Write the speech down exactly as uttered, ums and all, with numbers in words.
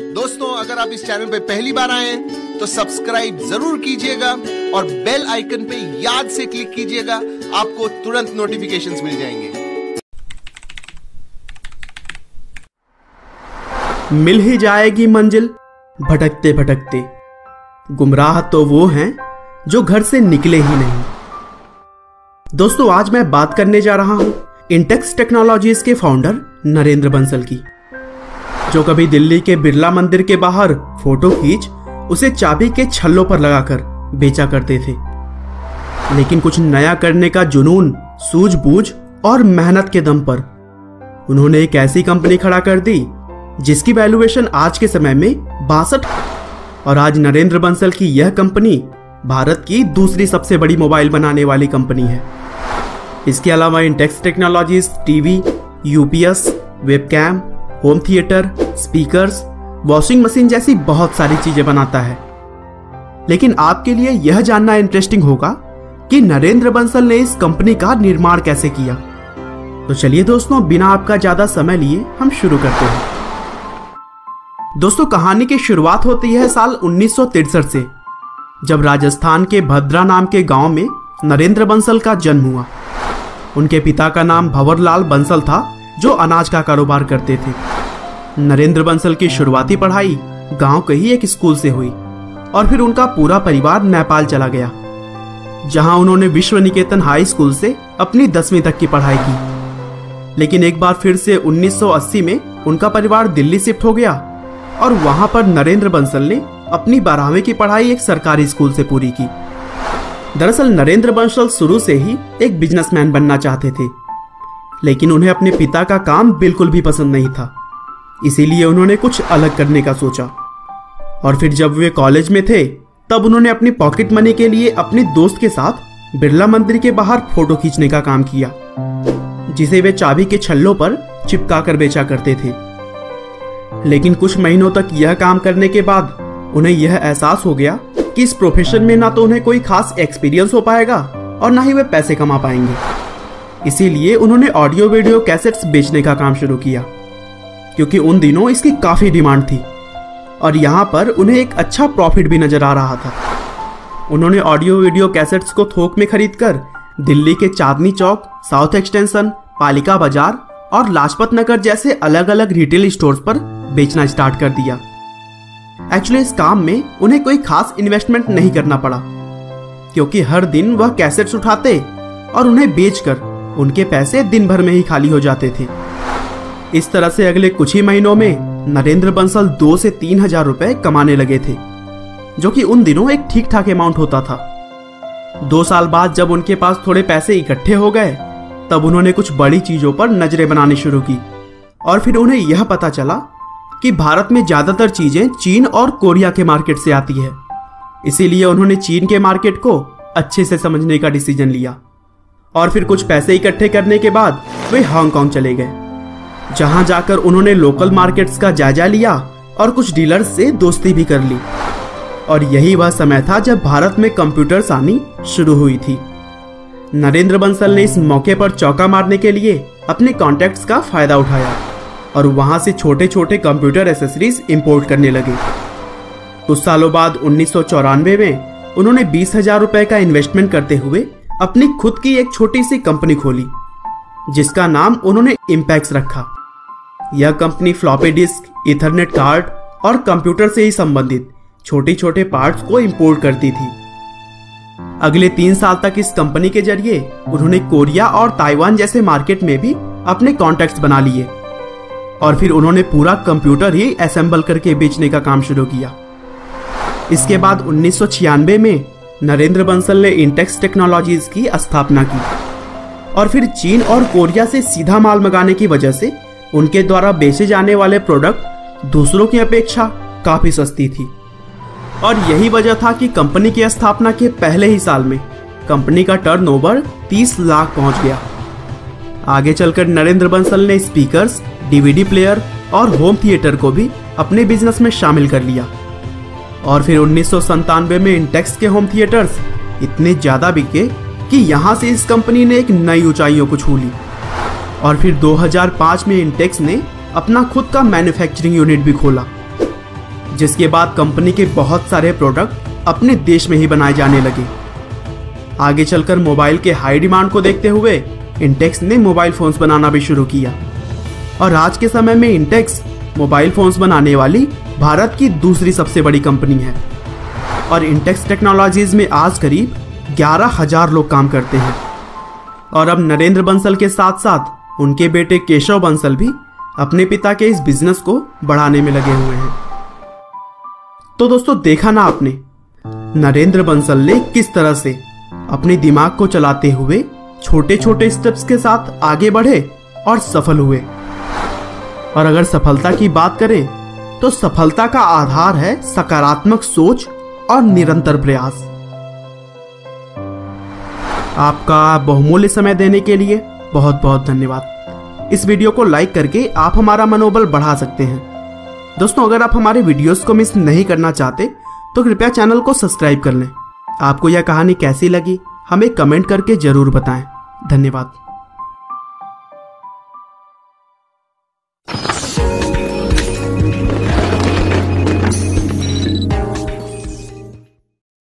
दोस्तों, अगर आप इस चैनल पे पहली बार आए हैं तो सब्सक्राइब जरूर कीजिएगा और बेल आइकन पे याद से क्लिक कीजिएगा, आपको तुरंत नोटिफिकेशंस मिल जाएंगे। मिल ही जाएगी मंजिल भटकते भटकते, गुमराह तो वो हैं जो घर से निकले ही नहीं। दोस्तों, आज मैं बात करने जा रहा हूं इंटेक्स टेक्नोलॉजीज के फाउंडर नरेंद्र बंसल की, जो कभी दिल्ली के बिरला मंदिर के बाहर फोटो खींच उसे चाबी के छल्लों पर लगाकर बेचा करते थे। लेकिन कुछ नया करने का जुनून, सूझबूझ और मेहनत के दम पर उन्होंने एक ऐसी कंपनी खड़ा कर दी जिसकी वैल्यूएशन आज के समय में बासठ, और आज नरेंद्र बंसल की यह कंपनी भारत की दूसरी सबसे बड़ी मोबाइल बनाने वाली कंपनी है। इसके अलावा Intex Technologies TV, UPS, webcam, home theatre, speakers, washing machine जैसी बहुत सारी चीजें बनाता है। लेकिन आपके लिए यह जानना इंटरेस्टिंग होगा कि नरेंद्र बंसल ने इस कंपनी का निर्माण कैसे किया। तो चलिए दोस्तों, बिना आपका ज्यादा समय लिए हम शुरू करते हैं। दोस्तों, कहानी की शुरुआत होती है साल उन्नीस सौ तिरसठ से, जब राजस्थान के भद्रा नाम के गांव में नरेंद्र बंसल का जन्म हुआ। उनके पिता का नाम भंवरलाल बंसल था, जो अनाज का कारोबार करते थे। नरेंद्र बंसल की शुरुआती पढ़ाई गांव के ही एक स्कूल से हुई और फिर उनका पूरा परिवार नेपाल चला गया, जहां उन्होंने विश्व निकेतन हाई स्कूल से अपनी दसवीं तक की पढ़ाई की। लेकिन एक बार फिर से उन्नीस सौ अस्सी में उनका परिवार दिल्ली शिफ्ट हो गया और वहां पर नरेंद्र बंसल ने अपनी बारहवीं की पढ़ाई एक सरकारी स्कूल से पूरी की। दरअसल नरेंद्र बंसल शुरू से ही एक बिजनेसमैन बनना चाहते थे, लेकिन उन्हें अपने पिता का काम बिल्कुल भी पसंद नहीं था। इसीलिए उन्होंने कुछ अलग करने का सोचा। और फिर जब वे कॉलेज में थे तब उन्होंने अपनी पॉकेट मनी के लिए अपने दोस्त के साथ बिरला मंदिर के बाहर फोटो खींचने का काम किया, जिसे वे चाबी के छल्लों पर चिपका कर बेचा करते थे। लेकिन कुछ महीनों तक यह काम करने के बाद उन्हें यह एहसास हो गया कि इस प्रोफेशन में ना तो उन्हें कोई खास एक्सपीरियंस हो पाएगा और ना ही वे पैसे कमा पाएंगे। इसीलिए उन्होंने ऑडियो वीडियो कैसेट्स बेचने का काम शुरू किया, क्योंकि उन दिनों इसकी काफी डिमांड थी और यहाँ पर उन्हें एक अच्छा प्रॉफिट भी नजर आ रहा था। उन्होंने ऑडियो वीडियो कैसेट्स को थोक में खरीदकर दिल्ली के चांदनी चौक, साउथ एक्सटेंशन, पालिका बाजार और लाजपत नगर जैसे अलग अलग रिटेल स्टोर्स पर बेचना स्टार्ट कर दिया। एक्चुअली इस काम में उन्हें कोई खास इन्वेस्टमेंट नहीं करना पड़ा, क्योंकि हर दिन वह कैसेट्स उठाते और उन्हें बेचकर उनके पैसे दिन भर में ही खाली हो जाते थे। इस तरह से अगले कुछ ही महीनों में नरेंद्र बंसल दो से तीन हजार रुपए कमाने लगे थे, जो कि उन दिनों एक ठीक ठाक अमाउंट होता था। दो साल बाद जब उनके पास थोड़े पैसे इकट्ठे हो गए, तब उन्होंने कुछ बड़ी चीजों पर नजरें बनानी शुरू की और फिर उन्हें यह पता चला कि भारत में ज्यादातर चीजें चीन और कोरिया के मार्केट से आती है। इसीलिए उन्होंने चीन के मार्केट को अच्छे से समझने का डिसीजन लिया और फिर कुछ पैसे इकट्ठे करने के बाद वे हांगकांग चले गए, जहां जाकर उन्होंने लोकल मार्केट्स का जायजा लिया और कुछ डीलर्स से दोस्ती भी कर ली। और यही वह समय था जब भारत में कंप्यूटर्स आनी शुरू हुई थी। नरेंद्र बंसल ने इस मौके पर चौका मारने के लिए अपने कॉन्टैक्ट्स का फायदा उठाया और वहां से छोटे छोटे कंप्यूटर एसेसरीज इंपोर्ट करने लगे। कुछ सालों बाद उन्नीस सौ चौरानवे में उन्होंने बीस हजार रुपए का इन्वेस्टमेंट करते हुए अपनी खुद की एक छोटी सी कंपनी खोली, जिसका नाम उन्होंने इम्पैक्स रखा। यह company floppy disk, Ethernet card और कंप्यूटर से ही संबंधित छोटे छोटे पार्ट्स को इंपोर्ट करती थी। अगले तीन साल तक इस कंपनी के जरिए उन्होंने कोरिया और ताइवान जैसे मार्केट में भी अपने कॉन्टैक्ट्स बना लिए और फिर उन्होंने पूरा कंप्यूटर ही असेंबल करके बेचने का काम शुरू किया। इसके बाद उन्नीस सौ छियानवे में नरेंद्र बंसल ने इंटेक्स टेक्नोलॉजीज की स्थापना की और फिर चीन और कोरिया से सीधा माल मंगाने की वजह से उनके द्वारा बेचे जाने वाले प्रोडक्ट दूसरों की अपेक्षा काफी सस्ती थी। और यही वजह था कि कंपनी की स्थापना के पहले ही साल में कंपनी का टर्नओवर तीस लाख पहुंच गया। आगे चलकर नरेंद्र बंसल ने स्पीकर्स, डीवीडी प्लेयर और होम थिएटर को भी अपने बिजनेस में शामिल कर लिया और फिर उन्नीस सौ संतानवे में इंटेक्स के होम थिएटर्स इतने ज्यादा बिके कि यहां से इस कंपनी ने एक नई ऊंचाइयों को छू ली और फिर दो हज़ार पाँच में इंटेक्स ने अपना खुद का मैन्युफैक्चरिंग यूनिट भी खोला जिसके बाद कंपनी के बहुत सारे प्रोडक्ट अपने देश में ही बनाए जाने लगे। आगे चलकर मोबाइल के हाई डिमांड को देखते हुए इंटेक्स ने मोबाइल फोन्स बनाना भी शुरू किया और आज के समय में इंटेक्स मोबाइल फोन्स बनाने वाली भारत की दूसरी सबसे बड़ी कंपनी है और इंटेक्स टेक्नोलॉजीज में आज करीब ग्यारह हजार लोग काम करते हैं। और अब नरेंद्र बंसल के साथ साथ उनके बेटे केशव बंसल भी अपने पिता के इस बिजनेस को बढ़ाने में लगे हुए हैं। तो दोस्तों, देखा ना आपने नरेंद्र बंसल ने किस तरह से अपने दिमाग को चलाते हुए छोटे छोटे स्टेप्स के साथ आगे बढ़े और सफल हुए। और अगर सफलता की बात करें तो सफलता का आधार है सकारात्मक सोच और निरंतर प्रयास। आपका बहुमूल्य समय देने के लिए बहुत बहुत धन्यवाद। इस वीडियो को लाइक करके आप हमारा मनोबल बढ़ा सकते हैं। दोस्तों, अगर आप हमारे वीडियोस को मिस नहीं करना चाहते तो कृपया चैनल को सब्सक्राइब कर लें। आपको यह कहानी कैसी लगी हमें कमेंट करके जरूर बताएं। धन्यवाद।